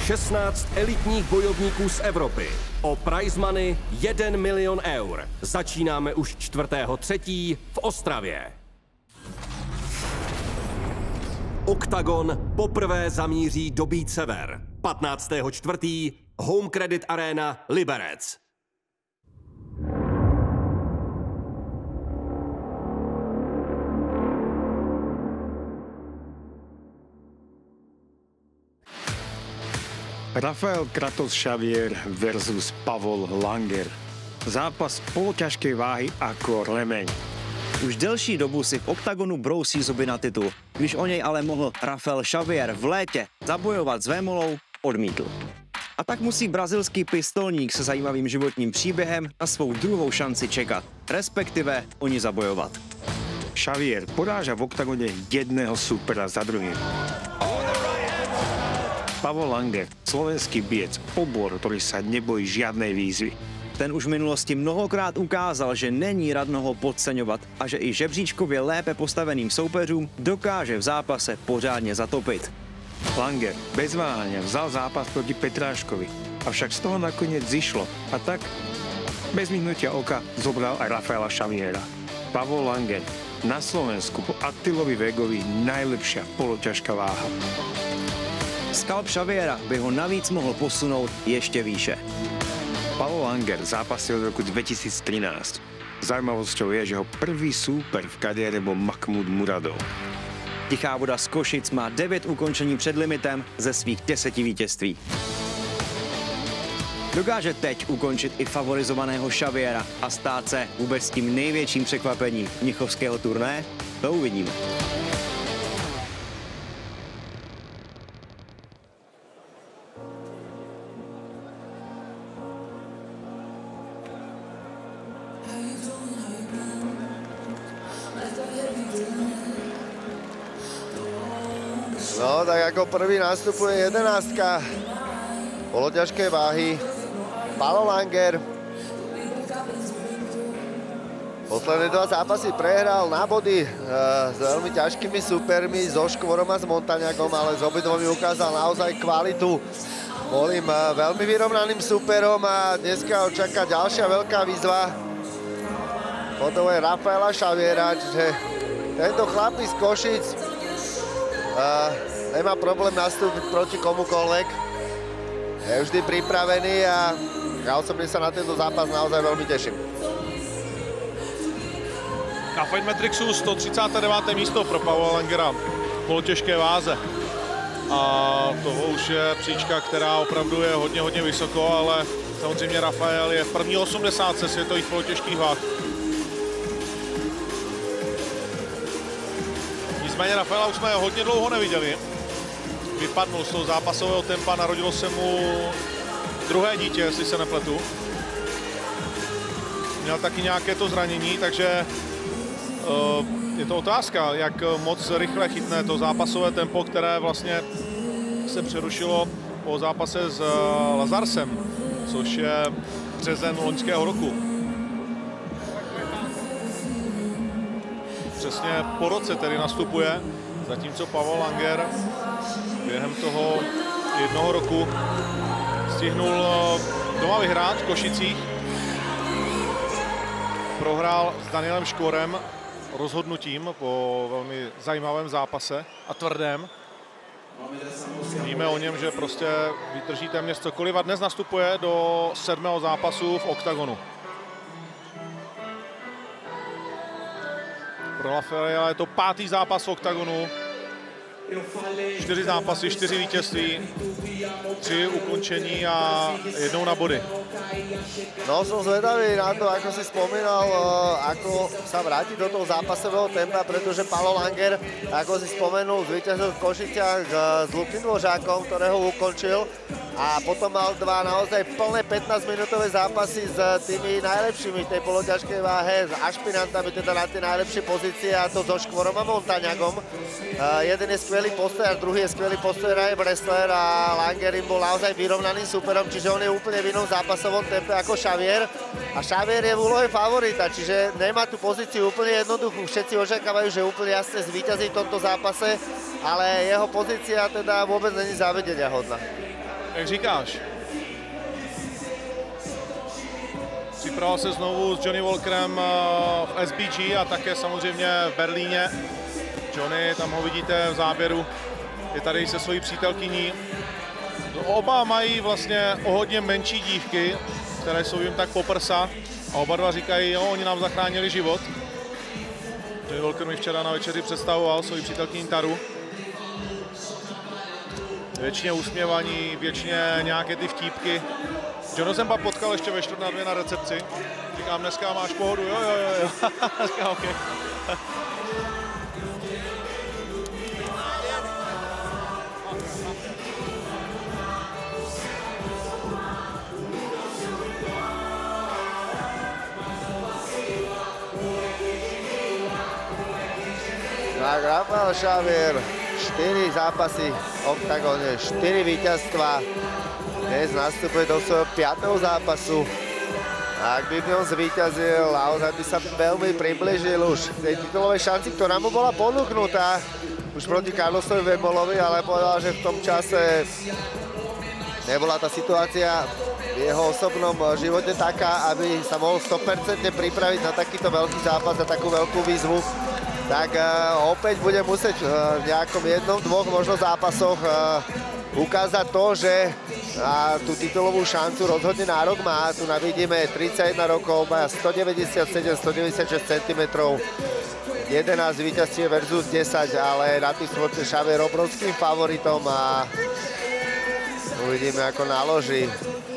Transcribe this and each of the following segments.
16 elitních bojovníků z Evropy. O prize money 1 milion eur. Začínáme už 4.3. v Ostravě. Oktagon poprvé zamíří do Beat Sever. 15.4. Home Credit Arena, Liberec. Rafael Kratos Xavier versus Pavol Langer. Zápas poloťažké váhy ako remeň. Už delší dobu si v Oktagonu brousí zuby na titul. Když o něj ale mohl Rafael Xavier v létě zabojovat s Vémolou, odmítl. A tak musí brazilský pistolník se zajímavým životním příběhem na svou druhou šanci čekat, respektive o ní zabojovat. Xavier poráža v Oktagone jedného supera za druhým. Pavol Langer, slovenský biec, obor, ktorý sa nebojí žiadnej výzvy. Ten už v minulosti mnohokrát ukázal, že není radno ho podceňovat a že i žebříčkově lépe postaveným soupeřům dokáže v zápase pořádně zatopit. Langer bez váhania vzal zápas proti Petráškovi, avšak z toho nakoniec zišlo a tak bez mihnutia oka zobral aj Rafaela Xaviera. Pavol Langer na Slovensku po Attilovi Vegovi najlepšia poloťažká váha. Skalp Xaviera by ho navíc mohl posunout ještě výše. Pavol Langer zápasil od roku 2013. Zajímavosťou je, že jeho prvý súper v kariére bol Mahmud Muradov. Tichá voda z Košic má 9 ukončení před limitem ze svých 10 vítězství. Dokáže teď ukončit i favorizovaného Xaviera a stát se vůbec tím největším překvapením mnichovského turné? To uvidíme. No, tak ako prvý nastupuje 11. Poloťažké váhy. Pavol Langer. Posledné 2 zápasy prehral na body s veľmi ťažkými supermi, so Škvorom a s Montaňakom, ale s obidvomi ukázal naozaj kvalitu. Bol im veľmi vyrovnaným superom a dneska ho čaká ďalšia veľká výzva. Potom je Rafaela Xaviera, čiže tento chlapík z Košic nemá problém nastúpiť proti komukoľvek. Je vždy pripravený a ja osobne sa na tento zápas naozaj veľmi teším. Na Fight Matrixu 139. místo pro Pavla Langera v polotěžké váze. A toho už je příčka, která opravdu je hodně vysoko, ale samozřejmě Rafael je v první 80 světových polotěžkých váh. Nicméně Rafaela už jsme hodně dlouho neviděli. Vypadnul z toho zápasového tempa, narodilo se mu druhé dítě, jestli se nepletu. Měl taky nějaké to zranění, takže je to otázka, jak moc rychle chytne to zápasové tempo, které vlastně se přerušilo po zápase s Lazarsem, což je březen loňského roku. Přesně po roce tedy nastupuje, zatímco Pavol Langer během toho jednoho roku stihnul doma vyhrát v Košicích. Prohrál s Danielem Škvorem rozhodnutím po velmi zajímavém zápase a tvrdém. Víme o něm, že prostě vydrží téměř cokoliv a dnes nastupuje do 7. zápasu v Oktagonu. Pro Rafaela je to 5. zápas v Oktagonu. 4 zápasy, 4 vítězství, 3 ukončení a 1 na body. No, som zvedavý na to, ako si spomínal, ako sa vráti do toho zápasového tempa, pretože Pavol Langer, ako si spomenul, zvíťazil v Košiciach s Lupin Dvořákom, ktorého ukončil. A potom mal 2 naozaj plné 15-minútové zápasy s tými najlepšími tej poloťažkej váhe, s ašpirantami teda na tie najlepšie pozície, a to so Škvorom a Montaňagom. Jeden je skvelý postojar, druhý je skvelý postojar aj wrestler a Langer im bol naozaj vyrovnaným superom, čiže on je úplne v inom zápasovom tempe ako Xavier. A Xavier je v úlohe favorita, čiže nemá tú pozíciu úplne jednoduchú. Všetci očakávajú, že úplne jasne zvíťazí v tomto zápase, ale jeho pozícia teda vôbec není závedenia hodná. jak říkáš. Připravil se znovu s Johnny Walkerem v SBG a také samozřejmě v Berlíně. Johnny, tam ho vidíte v záběru, je tady se svojí přítelkyní. Oba mají vlastně o hodně menší dívky, které jsou jim tak po prsa. A oba dva říkají, jo, oni nám zachránili život. Johnny Walker mi včera na večeři představoval svoji přítelkyni Taru. Věčně usměvaní, věčně nějaké ty vtípky. Johna jsem pak potkal ještě ve 1:45 na recepci. Říkám, dneska máš pohodu, jo. Říkám, OK. Tak Rafael Xavier, 4 zápasy v oktagóne, 4 víťazstva. Dnes nastupuje do svojho 5. zápasu. Ak by v ňom zvíťazil, naozaj by sa veľmi priblížil už tej titulovej šanci, ktorá mu bola ponúknutá už proti Carlosovi Vemolovi, ale povedal, že v tom čase nebola tá situácia v jeho osobnom živote taká, aby sa mohol 100% pripraviť na takýto veľký zápas, na takú veľkú výzvu. Tak opäť bude musieť v nejakom jednom, dvoch možno zápasoch ukázať to, že tú titulovú šancu rozhodne nárok má. Tu vidíme 31 rokov, má 197-196 cm, 11 víťazstiev versus 10, ale na tým Xavier obrovským favoritom a uvidíme, ako naloží.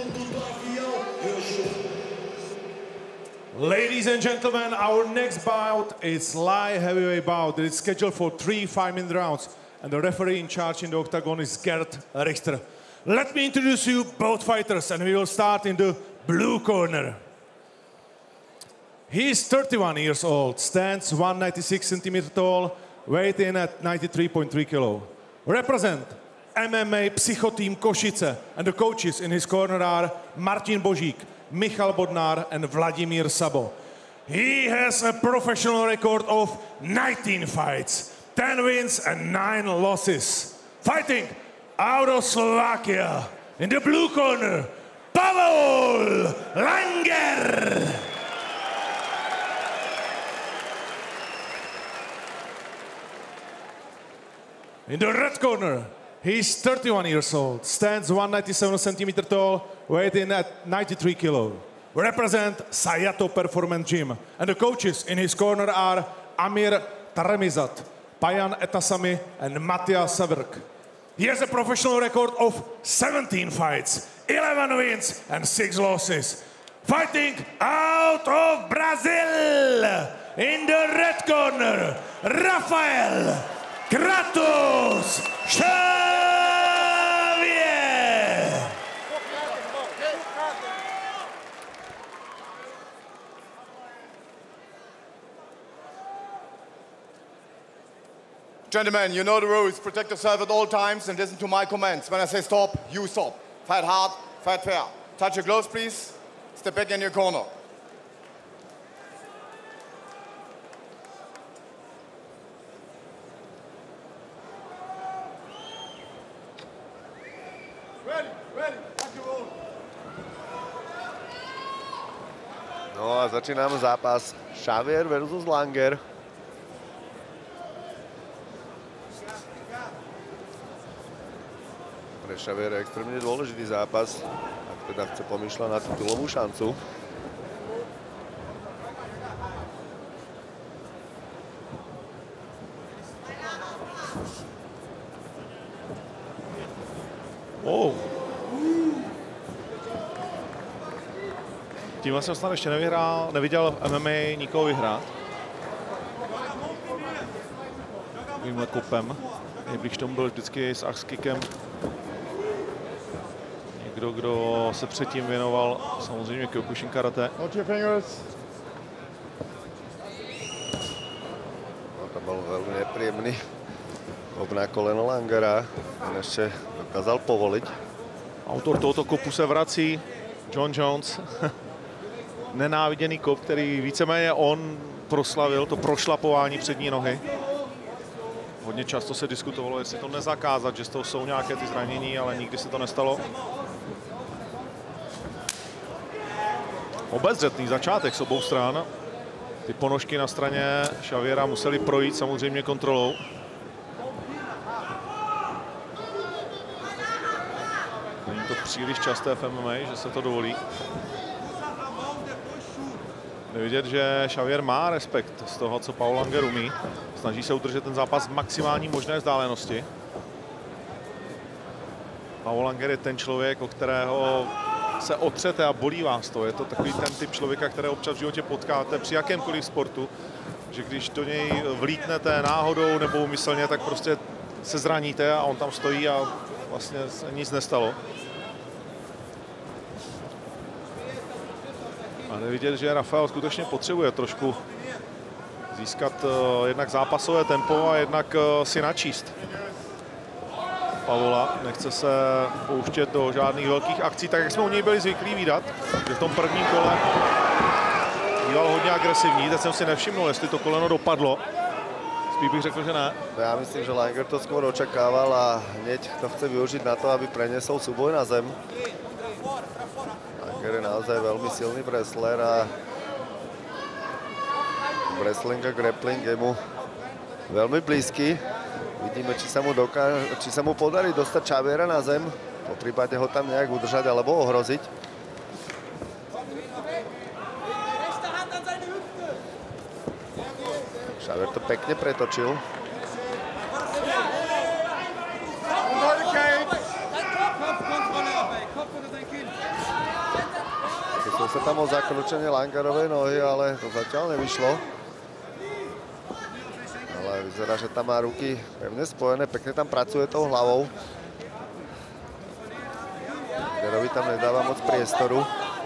Ladies and gentlemen, our next bout is light heavyweight bout. It is scheduled for 3 5-minute rounds, and the referee in charge in the octagon is Gerd Richter. Let me introduce you both fighters, and we will start in the blue corner. He is 31 years old, stands 196 centimeters tall, weight in at 93.3 kg. Represent MMA Psycho Team Košice, and the coaches in his corner are Martin Božík, Michal Bodnár and Vladimír Sabo. He has a professional record of 19 fights, 10 wins and 9 losses. Fighting out of Slovakia, in the blue corner, Pavol Langer. In the red corner, he's 31 years old, stands 197 centimeters tall, weight in at 93 kg. Represent Sayato Performance Gym. And the coaches in his corner are Amir Taremizat, Pajan Etasami and Matthias Severk. He has a professional record of 17 fights, 11 wins and 6 losses. Fighting out of Brazil, in the red corner, Rafael Kratos Xavier. Gentlemen, you know the rules. Protect yourself at all times and listen to my commands. When I say stop, you stop. Fight hard, fight fair. Touch your gloves, please. Step back in your corner. Ready, touch your roll. No a začíname zápas Xavier versus Langer. Pre Xaviera je extrémne dôležitý zápas, ak teda chce pomýšľať na titulovú šancu. Tímhle jsem snad ještě neviděl v MMA nikoho vyhrát. Tímhle kopem. Nejblíž tomu byl vždycky s axkickem. Někdo, kdo se předtím věnoval samozřejmě Kyokushin karate. Watch your fingers. No, to bol veľmi nepríjemný kop na koleno Langera. Ten ešte dokázal povoliť. Autor tohoto kopu se vrací, John Jones. Nenáviděný kop, který víceméně on proslavil, to prošlapování přední nohy. Hodně často se diskutovalo, jestli to nezakázat, že z toho jsou nějaké ty zranění, ale nikdy se to nestalo. Obezřetný začátek s obou stran. Ty ponožky na straně Xaviera museli projít samozřejmě kontrolou. Není to příliš časté v MMA, že se to dovolí. Je vidět, že Xavier má respekt z toho, co Paul Langer umí. Snaží se udržet ten zápas v maximální možné vzdálenosti. Paul Langer je ten člověk, o kterého se otřete a bolí vás to. Je to takový ten typ člověka, které občas v životě potkáte při jakémkoliv sportu, že když do něj vlítnete náhodou nebo úmyslně, tak prostě se zraníte a on tam stojí a vlastně se nic nestalo. A je vidět, že Rafael skutečně potřebuje trošku získat jednak zápasové tempo a jednak si načíst Pavola. Nechce se pouštět do žádných velkých akcí, tak jak jsme u něj byli zvyklí vidět, že v tom prvním kole býval hodně agresivní. Teď jsem si nevšiml, jestli to koleno dopadlo. Spíš bych řekl, že ne. Já myslím, že Langer to skôr očakával a hneď to chce využiť na to, aby prenesol súboj na zem. Langer je naozaj veľmi silný wrestler a wrestling a grappling je mu veľmi blízky. Vidíme, či sa mu podarí dostať Xaviera na zem, po prípade ho tam nejak udržať alebo ohroziť. Xavier to pekne pretočil. Pokusil sa tam o zakročenie Langerovej nohy, ale to zatiaľ nevyšlo. Ale vyzerá, že tam má ruky pevne spojené, pekne tam pracuje tou hlavou. Langerovi tam nedáva moc priestoru.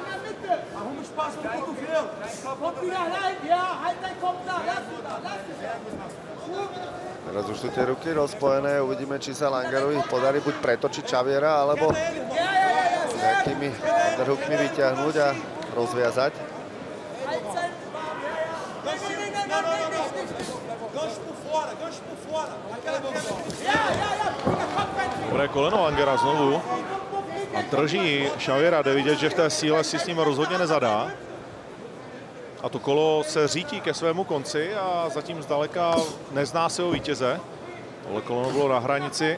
Teraz už sú tie ruky rozpojené, uvidíme, či sa Langerovi podarí buď pretočiť Xaviera, alebo nejakými underhookmi vyťahnuť a rozviazať. Dobré koleno Langera znovu. A drží Xaviera, jde vidět, že v té síle si s ním rozhodně nezadá. A to kolo se řítí ke svému konci a zatím zdaleka nezná se o vítěze. Tohle kolo bylo na hranici.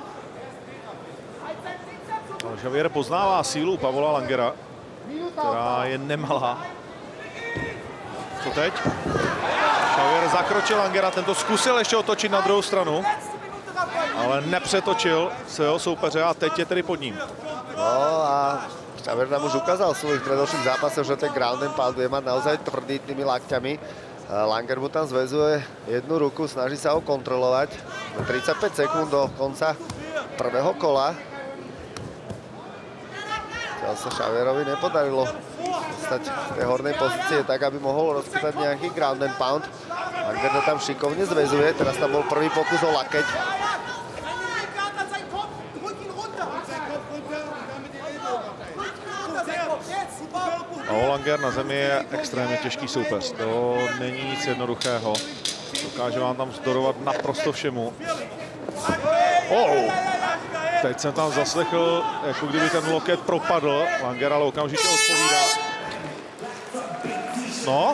Ale Xavier poznává sílu Pavola Langera, která je nemalá. Co teď? Xavier zakročil Langera, tento zkusil ještě otočit na druhou stranu, ale nepřetočil svého soupeře a teď je tedy pod ním. No a Xavier nám už ukázal v svojich predošlých zápasoch, že ten ground and pound vie mať naozaj tvrdý tými lakťami. Langer mu tam zväzuje jednu ruku, snaží sa ho kontrolovať. 35 sekúnd do konca prvého kola. Teraz sa Xavierovi nepodarilo stať v tej hornej pozície tak, aby mohol rozkútať nejaký ground and pound. Langer to tam šikovne zväzuje, teraz tam bol prvý pokus o lakeť. Paul Langer na zemi je extrémně těžký soupeř. To není nic jednoduchého. Dokáže vám tam vzdorovat naprosto všemu. Teď jsem tam zaslechl, jako kdyby ten loket propadl. Langer ale okamžitě odpovídá. No.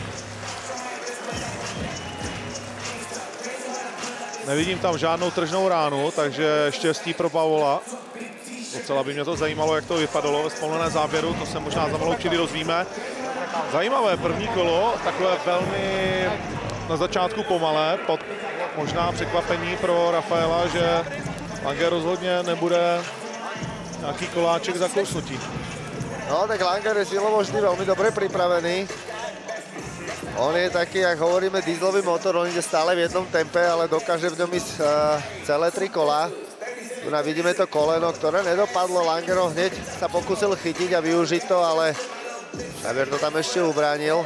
Nevidím tam žádnou tržnou ránu, takže štěstí pro Pavola. Docela by mě to zajímalo, jak to vypadalo ve vzpomínané záběru, to se možná za malou chvíli dozvíme. Zajímavé první kolo, takové velmi na začátku pomalé, pod možná překvapení pro Rafaela, že Langer rozhodně nebude nějaký koláček za kousnutí. No tak Langer je silovo vždy veľmi dobre pripravený. On je taký, jak hovoríme, dieselový motor, on ide stále v jednom tempe, ale dokáže v ňom ísť celé 3 kola. Tu vidíme to koleno, ktoré nedopadlo. Langer ho hneď sa pokusil chytiť a využiť to, ale Xavier to tam ešte ubránil.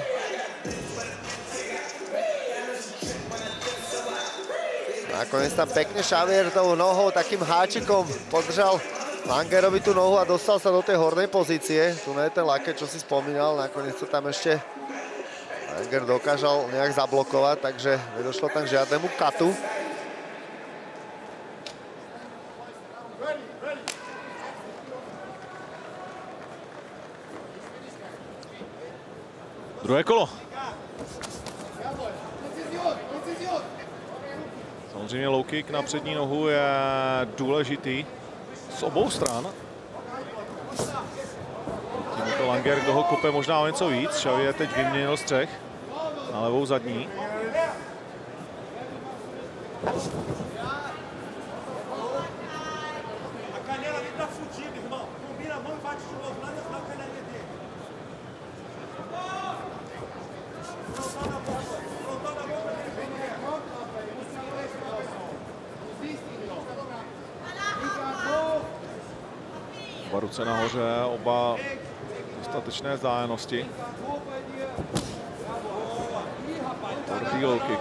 Nakoniec tam pekne Xavier tou nohou, takým háčikom podržal Langerovi tú nohu a dostal sa do tej hornej pozície. Tu je ten lakeť, čo si spomínal, nakoniec to tam ešte Langer dokážal nejak zablokovať, takže nedošlo tam k žiadnemu katu. Druhé kolo. Samozřejmě low kick na přední nohu je důležitý z obou stran. Tímto Langer, kdo ho kope možná o něco víc. Xavier teď vyměnil střech na levou zadní. Oba ruce nahoře, oba dostatečné vzdálenosti. Tvrdý low kick.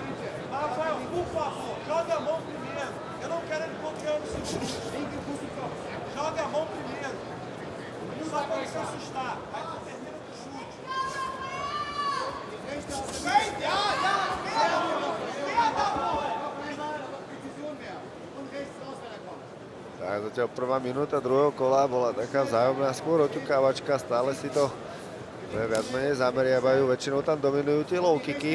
Tak zatiaľ prvá minúta druhého kola bola taká vzájomná skôr oťukávačka, stále si to viac menej zameriavajú, väčšinou tam dominujú tie low kicky.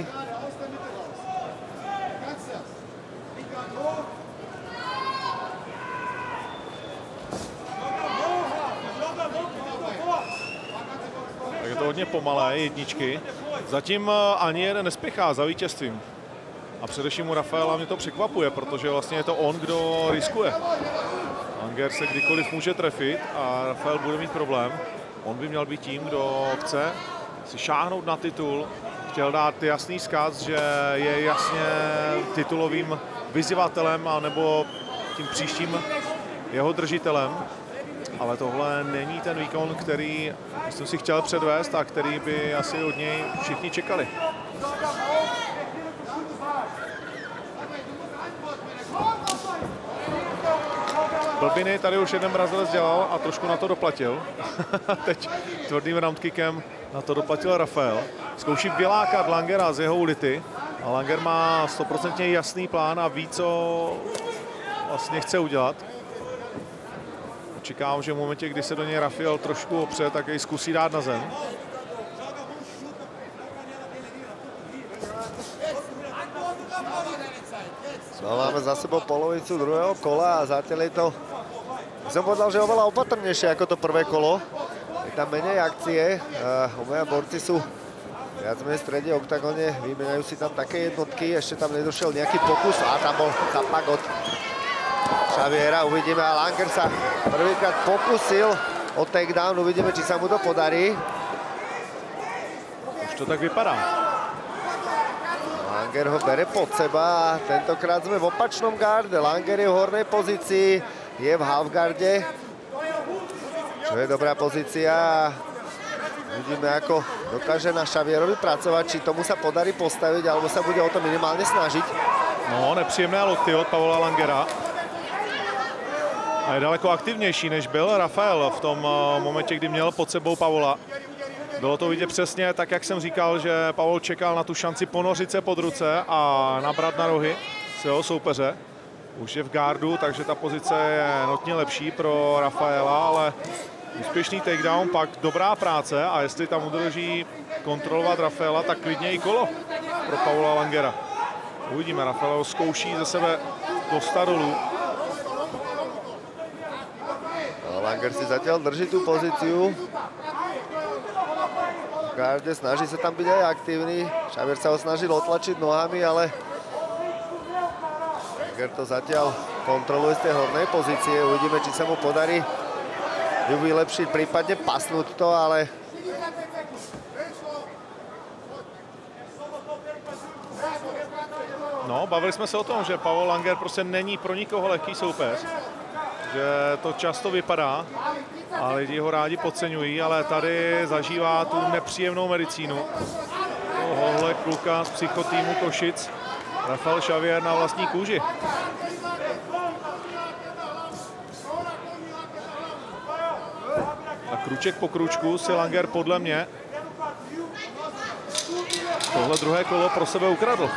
Tak je to hodně pomalé, jedničky. Zatím ani jeden nespěchá za vítězstvím. A především u Rafaela mě to překvapuje, protože vlastně je to on, kdo riskuje. Langer se kdykoliv může trefit a Rafael bude mít problém. On by měl být tím, kdo chce si šáhnout na titul. Chtěl dát jasný vzkaz, že je jasně titulovým vyzývatelem nebo tím příštím jeho držitelem. Ale tohle není ten výkon, který jsem si chtěl předvést a který by asi od něj všichni čekali. Blbiny tady už jeden Brazilec dělal a trošku na to doplatil. Teď tvrdým roundkickem na to doplatil Rafael. Zkouší vylákat Langera z jeho ulity. A Langer má 100% jasný plán a ví, co vlastně chce udělat. Očekávám, že v momentě, kdy se do něj Rafael trošku opře, tak jej zkusí dát na zem. No, máme za sebou polovicu druhého kola a zatiaľ je to, som povedal, že oveľa opatrnejšie ako to prvé kolo. Je tam menej akcie, obaja borci sú viac menej v strede oktagóne, vymieňajú si tam také jednotky, ešte tam nedošiel nejaký pokus a tam bol zapak od Xaviera, uvidíme, a Langer sa prvýkrát pokusil o takedown, uvidíme, či sa mu to podarí. Už to tak vypadá. Langer ho bere pod seba a tentokrát sme v opačnom garde. Langer je v hornej pozícii, je v half garde, čo je dobrá pozícia. Uvidíme, ako dokáže na Xavierovi pracovať, či tomu sa podarí postaviť, alebo sa bude o to minimálne snažiť. No, nepříjemné lokty od Pavola Langera. A je daleko aktivnější, než byl Rafael v tom momentě, kdy měl pod sebou Pavola. Bylo to vidět přesně tak, jak jsem říkal, že Pavol čekal na tu šanci ponořit se pod ruce a nabrat na rohy svého soupeře. Už je v gardu, takže ta pozice je notně lepší pro Rafaela, ale úspěšný takedown, pak dobrá práce a jestli tam udrží kontrolovat Rafaela, tak klidně i kolo pro Pavola Langera. Uvidíme, Rafael zkouší ze sebe dostat dolů. Langer si zatiaľ drží tú pozíciu. V garde snaží sa tam byť aj aktívny. Xavier sa ho snažil otlačiť nohami, ale Langer to zatiaľ kontroluje z tej hornej pozície. Uvidíme, či sa mu podarí ju vylepšiť, prípadne pasnúť to, ale no, bavili jsme se o tom, že Pavol Langer prostě není pro nikoho lehký soupeř. Že to často vypadá a lidi ho rádi podceňují, ale tady zažívá tu nepříjemnou medicínu. Tohle kluka z psychotýmu Košic, Rafael Xavier, na vlastní kůži. A kruček po kručku si Langer podle mě tohle druhé kolo pro sebe ukradl.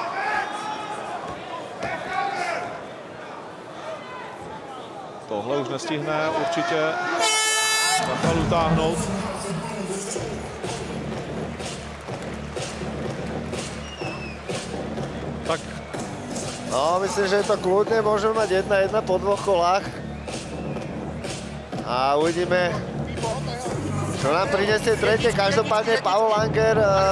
Tohle už nestihne určitě Rafael utáhnout. No, myslím, že to kľudne môžeme mať 1-1 po 2 kolách. A uvidíme, čo nám prinesie tretie. Každopádne Pavol Langer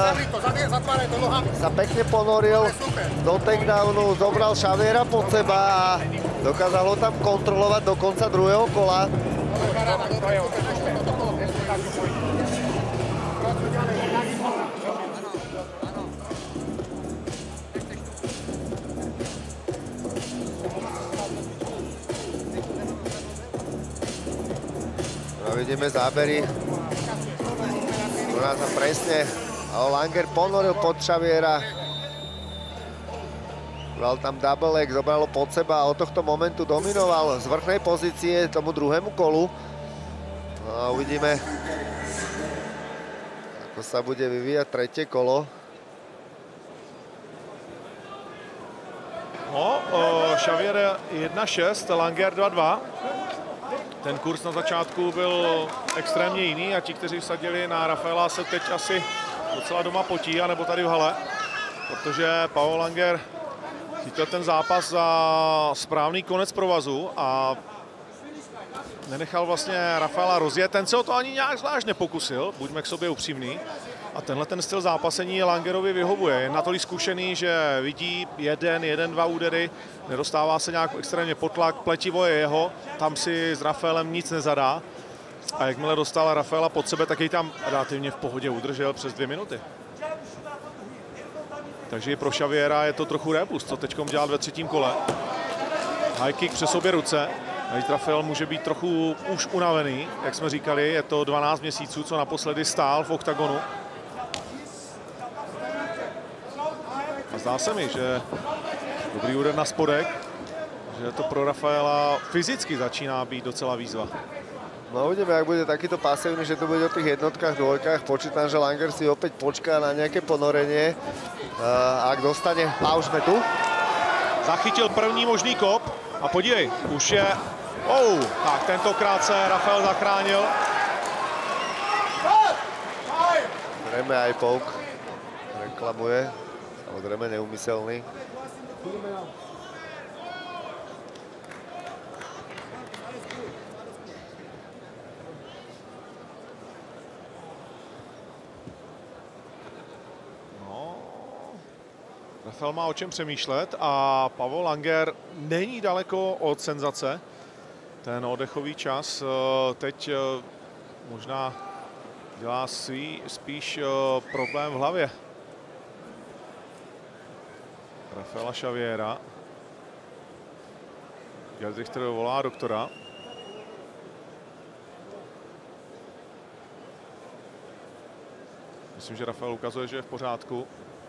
sa pekne ponoril do takedownu, zobral Xaviera pod seba a dokázal ho tam kontrolovať do konca druhého kola. Vidíme zábery. U nás sa presne Langer ponoril pod Xaviera. Bral tam double leg, zobral ho pod seba a od tohto momentu dominoval z vrchnej pozície tomu druhému kolu. No a uvidíme, ako sa bude vyvíjať tretie kolo. No, Xavier 1-6, Langer 2-2. Ten kurz na začátku byl extrémně jiný a ti, kteří vsadili na Rafaela, se teď asi docela doma potí, anebo tady v hale, protože Pavol Langer chytil ten zápas za správný konec provazu a nenechal vlastně Rafaela rozjet. Ten se o to ani nějak zvlášť nepokusil, buďme k sobě upřímný. A tenhle ten styl zápasení Langerovi vyhovuje. Je natolik zkušený, že vidí jeden, dva údery, nedostává se nějak extrémně pod tlak, pletivo je jeho, tam si s Rafaelem nic nezadá. A jakmile dostal Rafaela pod sebe, tak jej tam relativně v pohodě udržel přes 2 minuty. Takže i pro Xaviera je to trochu rebus, co teďkom dělal ve třetím kole. High kick přes obě ruce. Rafael může být trochu už unavený, jak jsme říkali, je to 12 měsíců, co naposledy stál v oktagonu. A zdá se mi, že dobrý úder na spodek, že to pro Rafaela fyzicky začíná být docela výzva. No uvidíme, jak bude takýto pasívny, že to bude o tých jednotkách, dvojkách. Počítam, že Langer si opäť počká na nejaké ponorenie. Ak dostane, a už sme tu. Zachytil první možný kop a podívej, už je... tak tentokrát se Rafael zachránil. Zrejme aj pouk reklamuje, samozrejme neumyselný. Rafael má o čem přemýšlet a Pavol Langer není daleko od senzace. Ten oddechový čas teď možná dělá spíš problém v hlavě Rafaela Xaviera. Geldrichter volá doktora. Myslím, že Rafael ukazuje, že je v pořádku.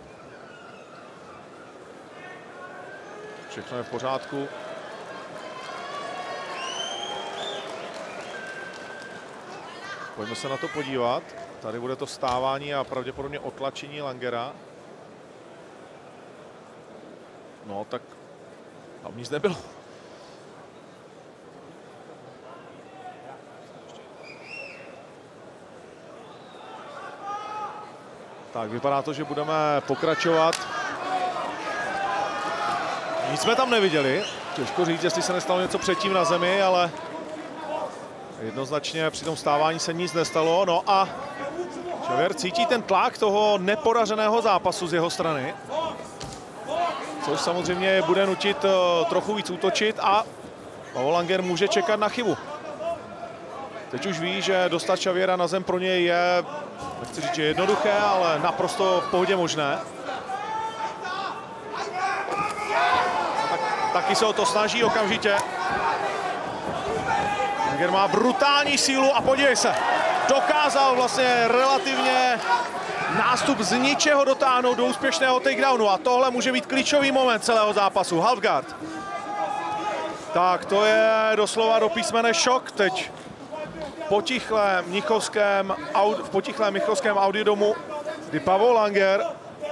Všechno je v pořádku. Pojďme se na to podívat. Tady bude to vstávání a pravděpodobně otlačení Langera. No, tak tam nic nebylo. Tak, vypadá to, že budeme pokračovat. Nic jsme tam neviděli. Těžko říct, jestli se nestalo něco předtím na zemi, ale jednoznačně při tom stávání se nic nestalo. No a Xavier cítí ten tlak toho nepodařeného zápasu z jeho strany, což samozřejmě bude nutit trochu víc útočit a Pavol Langer může čekat na chybu. Teď už ví, že dostat Xaviera na zem pro něj je, nechci říct, že jednoduché, ale naprosto v pohodě možné. Taky se o to snaží okamžitě. Langer má brutální sílu a podívej se, dokázal vlastně relativně nástup z ničeho dotáhnout do úspěšného takedownu a tohle může být klíčový moment celého zápasu. Halfguard. Tak to je doslova do písmene šok teď. V potichlém mnichovském audiodomu, kdy Pavol Langer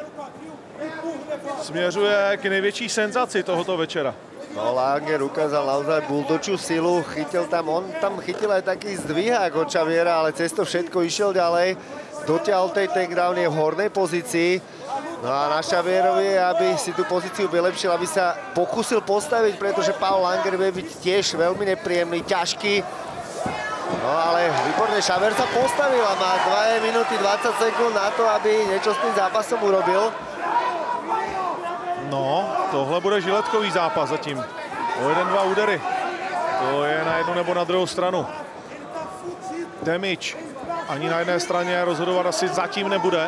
směřuje k největší senzaci tohoto večera. No, Langer ukázal naozaj buldočú silu, chytil tam, on tam chytil aj taký zdvihák od Xaviera, ale cez to všetko išiel ďalej, dotiahol tej takedown, je v hornej pozícii No a na Xavierovi, aby si tú pozíciu vylepšil, aby sa pokúsil postaviť, pretože Paul Langer vie byť tiež veľmi nepríjemný, ťažký. No ale výborne, Xavier sa postavil a má 2 minúty 20 sekúnd na to, aby niečo s tým zápasom urobil. No, tohle bude žiletkový zápas zatím. O 1-2 údery. To je na jednu nebo na druhou stranu. Damage ani na jedné straně rozhodovat asi zatím nebude.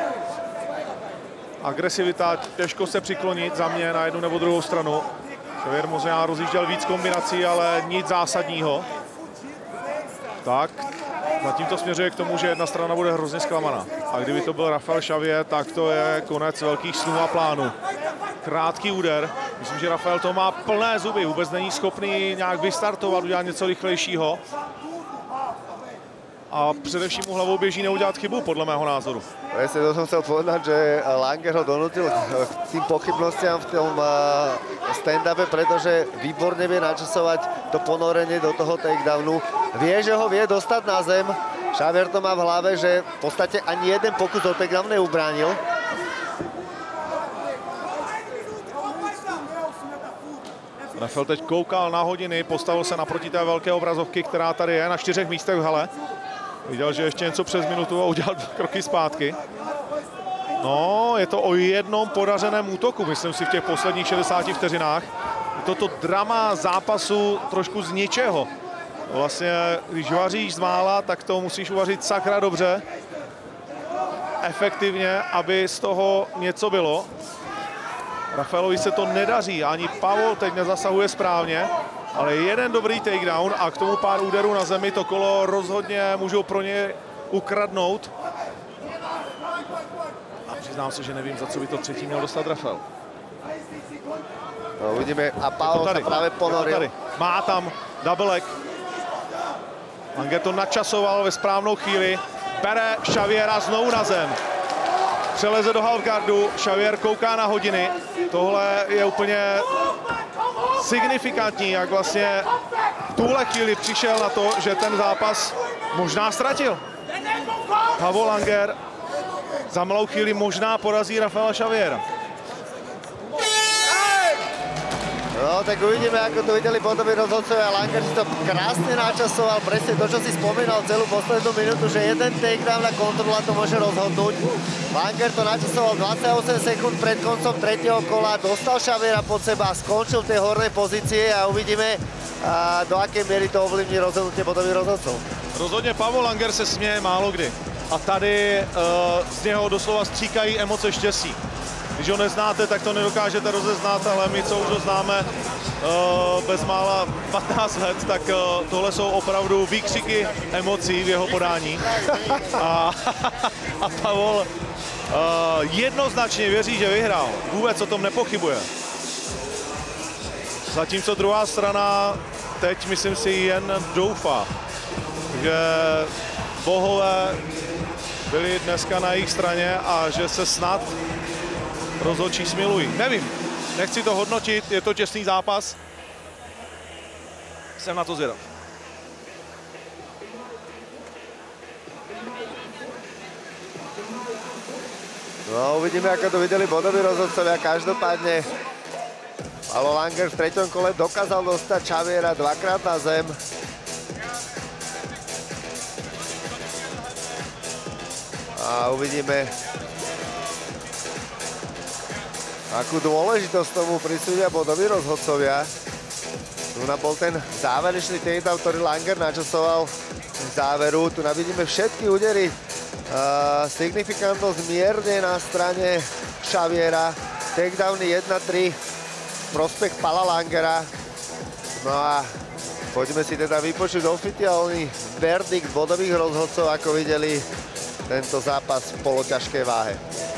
Agresivita, těžko se přiklonit za mě na jednu nebo druhou stranu. Xavier možná rozjížděl víc kombinací, ale nic zásadního. Tak, zatím to směřuje k tomu, že jedna strana bude hrozně zklamaná. A kdyby to byl Rafael Xavier, tak to je konec velkých snů a plánů. Krátký úder. Myslím, že Rafael to má plné zuby. Vůbec není schopný nějak vystartovat, udělat něco rychlejšího. A především mu hlavou běží neudělat chybu, podle mého názoru. Presne to som chcel povedať, že Langer ho donutil k tým pochybnostiam v tom stand-upe, pretože výborne vie načasovať to ponorenie do toho takedownu. Vie, že ho vie dostať na zem. Xavier to má v hlave, že v podstate ani jeden pokus o takedown neubránil. Rafael teď koukal na hodiny, postavil se naproti té velké obrazovky, která tady je na 4 místech v hale. Viděl, že ještě něco přes minutu a udělal 2 kroky zpátky. No, je to o jednom podařeném útoku, myslím si, v těch posledních 60 vteřinách. Toto drama zápasu trošku z ničeho. Vlastně, když vaříš z mála, tak to musíš uvařit sakra dobře, efektivně, aby z toho něco bylo. Rafaelovi se to nedaří, ani Pavol teď nezasahuje správně, ale jeden dobrý takedown a k tomu pár úderů na zemi, to kolo rozhodně můžou pro ně ukradnout. A přiznám se, že nevím, za co by to třetí měl dostat Rafael. No, uvidíme, a Pavol sa práve ponoril. Má tam double leg. Langer to načasoval ve správnou chvíli. Bere Xaviera znovu na zem. Přeleze do halfguardu, Xavier kouká na hodiny. Tohle je úplně signifikantní, jak vlastně v tuhle chvíli přišel na to, že ten zápas možná ztratil. Pavel Langer za malou chvíli možná porazí Rafaela Xaviera. No, tak uvidíme, ako to videli potom rozhodcovia. Langer si to krásne načasoval, presne to, čo si spomínal celú poslednú minútu, že jeden takedown na kontrola to môže rozhodnúť. Langer to načasoval 28 sekúnd pred koncom 3. kola, dostal Xaviera pod seba, skončil v tej hornej pozície a uvidíme, do akej miery to ovlivní rozhodnutie bodových rozhodcov. Rozhodně Pavel Langer se směje málo kdy. A tady z něho doslova stříkají emoce štěstí. Když ho neznáte, tak to nedokážete rozeznat, ale my, co už ho známe bezmála 15 let, tak tohle jsou opravdu výkřiky emocí v jeho podání. A Pavel jednoznačně věří, že vyhrál. Vůbec o tom nepochybuje. Zatímco druhá strana teď, myslím si, jen doufá, že bohové byli dneska na jejich straně a že se snad rozhodčí smilují. Nevím, nechci to hodnotit, je to těsný zápas. Jsem na to zvědav. No, uvidíme, ako to videli bodoví rozhodcovia. Každopádne Pavel Langer v 3. kole dokázal dostať Xaviera 2-krát na zem. A uvidíme, akú dôležitosť tomu prisúdia bodoví rozhodcovia. Tu bol ten záverečný takedown, ktorý Langer načasoval v záveru. Tu vidíme všetky údery. Signifikantnosť mierne na strane Xaviera. Takedowny 1-3 prospech Pala Langera. No a poďme si teda vypočuť oficiálny verdikt bodových rozhodcov, ako videli tento zápas v poloťažkej váhe.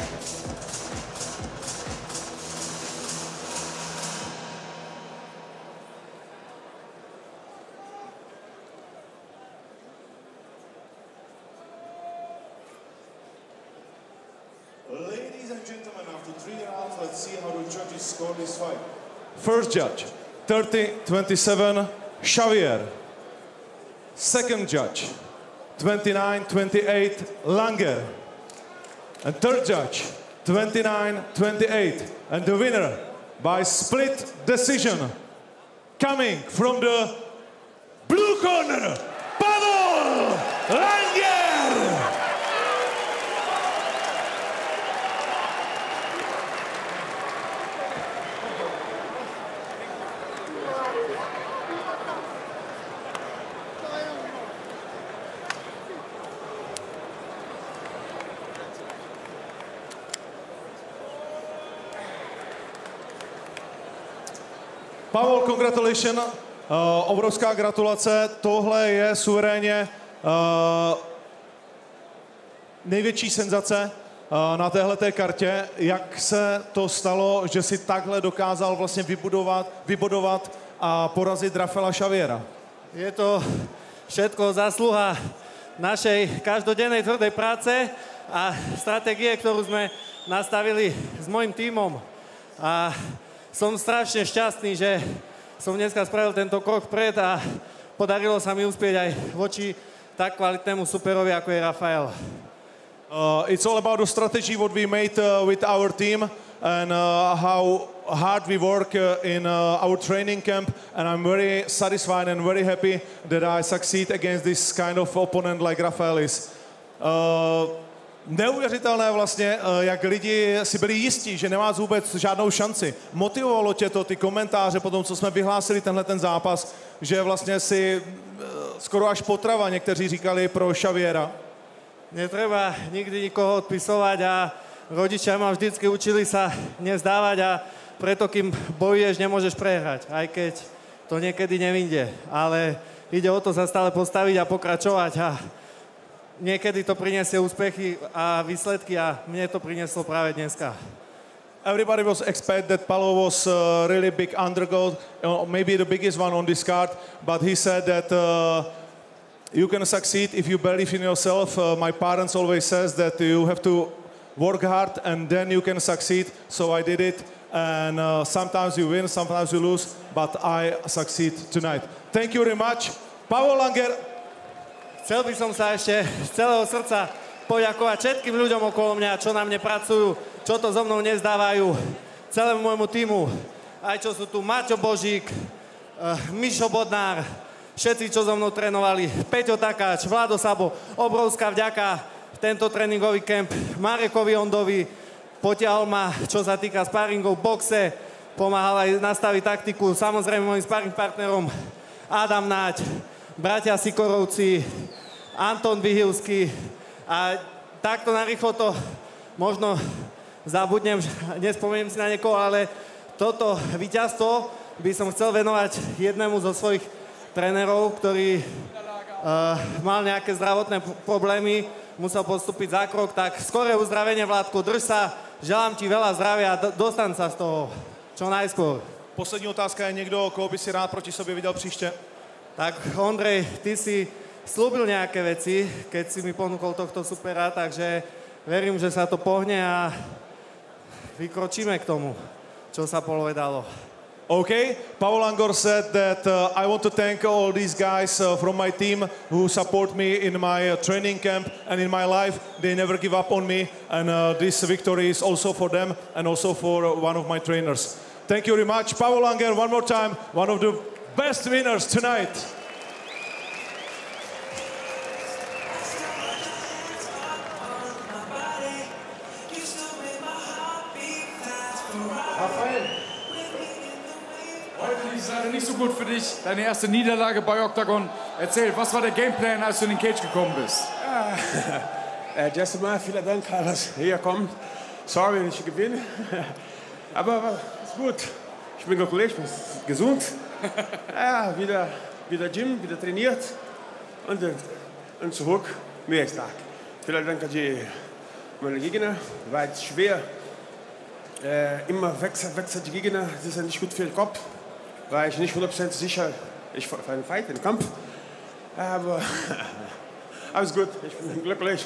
Ladies and gentlemen, after 3 rounds, let's see how the judges score this fight. First judge, 30-27, Xavier. Second judge, 29-28, Langer. And third judge, 29-28. And the winner by split decision, coming from the blue corner, Pavol Langer! Pavol, congratulations, obrovská gratulace, tohle je suverénně největší senzace na téhleté kartě. Jak se to stalo, že si takhle dokázal vlastně vybudovat a porazit Rafaela Xaviera? Je to všetko zásluha našej každodennej tvrdej práce a stratégie, ktorú sme nastavili s mojím tímom. A som strašne šťastný, že som dneska spravil tento krok vpred a podarilo sa mi uspieť aj voči tak kvalitnému superovi, ako je Rafael. It's all about the strategy what we made with our team and how hard we work in our training camp, and I'm very satisfied and very happy that I succeed against this kind of opponent like Rafael is. Neuvěřitelné vlastně, jak lidi si byli jistí, že nemáš vůbec žádnou šanci. Motivovalo tě to, ty komentáře po tom, co jsme vyhlásili tenhle ten zápas, že vlastně si skoro až potrava někteří říkali pro Xaviera? Netreba nikdy nikoho odpisovať a rodičia ma vždycky učili sa nezdávať a preto, kým bojuješ, nemôžeš prehrať, aj keď to niekedy nevyjde. Ale ide o to sa stále postaviť a pokračovať a niekedy to prinesie úspechy a výsledky a mne to prinieslo práve dneska. Everybody was expect that Paulo was really big underdog, maybe the biggest one on this card, but he said that you can succeed if you believe in yourself. My parents always says that you have to work hard and then you can succeed, so I did it. And sometimes you win, sometimes you lose, but I succeed tonight. Thank you very much. Pavol Langer. Chcel by som sa ešte z celého srdca poďakovať všetkým ľuďom okolo mňa, čo na mne pracujú, čo to so mnou nezdávajú, celému môjmu tímu, aj čo sú tu Maťo Božík, Mišo Bodnár, všetci, čo so mnou trénovali, Peťo Takáč, Vlado Sabo, obrovská vďaka tento tréningový kemp Marekovi Ondovi, potiahol ma, čo sa týka sparingov v boxe, pomáhal aj nastaviť taktiku, samozrejme mojim sparing partnerom Adam Náď, bratia Sikorovci, Anton Vyhilský a takto narýchlo to možno zabudnem, nespomeniem si na niekoho, ale toto víťazstvo by som chcel venovať jednému zo svojich trénerov, ktorý mal nejaké zdravotné problémy, musel postúpiť zákrok, tak skoré uzdravenie, Vládko, drž sa, želám ti veľa zdravia a dostaň sa z toho čo najskôr. Poslední otázka je někdo, koho by si rád proti sobě viděl příště? Tak Ondrej, ty si slúbil nejaké veci, keď si mi ponúkol tohto supera, takže verím, že sa to pohne a vykročíme k tomu, čo sa povedalo. Okay, Pavol Langer said that I want to thank all these guys from my team who support me in my training camp and in my life. They never give up on me, and this victory is also for them and also for one of my trainers. Thank you very much. Pavol Langer, one more time, one of the best winners tonight. Rafael, heute lief es leider nicht so gut für dich. Deine erste Niederlage bei Octagon. Erzähl, was war der Gameplan, als du in den Cage gekommen bist? Erst einmal vielen Dank, dass ihr kommt. Sorry, wenn ich gewinne. Aber ist gut. Ich bin glücklich, bin gesund. Ja, wieder Gym, wieder trainiert. Und zurück, mehr stark. Vielen Dank an die meine Gegner. War jetzt schwer. Immer wechselt die Gegner. Das ist ja nicht gut für den Kopf. War ich nicht 100% sicher, ich für einen Fight, einen Kampf. Aber alles gut, ich bin glücklich.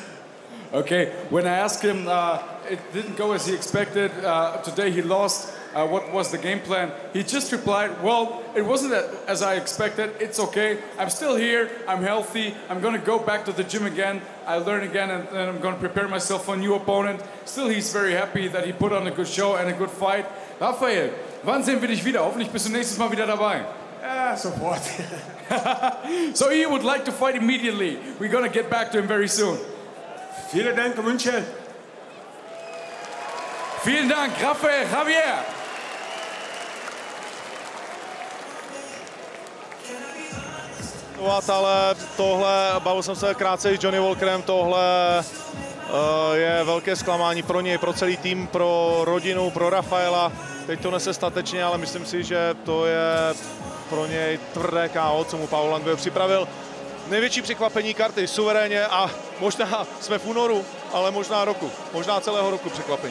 Okay, when I asked him, it didn't go as he expected. Today he lost. what was the game plan, he just replied, well, it wasn't as I expected. It's okay. I'm still here. I'm healthy. I'm going to go back to the gym again. I learn again, and I'm going to prepare myself for a new opponent. Still, he's very happy that he put on a good show and a good fight. Rafael, wann sehen wir dich wieder? Hoffentlich bist du nächstes Mal wieder dabei. Ja, sofort. So he would like to fight immediately. We're going to get back to him very soon. Vielen Dank, München. Vielen Dank, Rafael Javier. Ale tohle, bavil jsem se krátce s Johnny Walkerem, tohle je velké zklamání pro něj, pro celý tým, pro rodinu, pro Rafaela. Teď to nese statečně, ale myslím si, že to je pro něj tvrdé KO, co mu Pavol Langer připravil. Největší překvapení karty, suverénně, a možná jsme v únoru, ale možná roku, možná celého roku překvapení.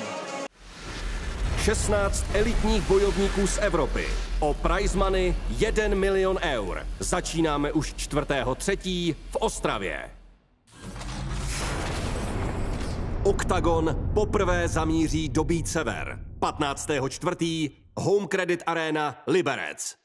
16 elitních bojovníků z Evropy. O prize money 1 milion eur. Začínáme už 4.3. v Ostravě. Oktagon poprvé zamíří do Beat Sever. 15.4. Home Credit Arena, Liberec.